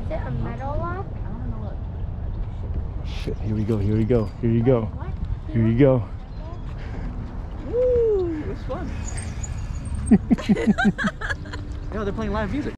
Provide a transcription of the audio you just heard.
Is it a metal lock? Shit, here we go, here we go, here you go. Here you go. Woo! It was fun. Yeah, they're playing live music.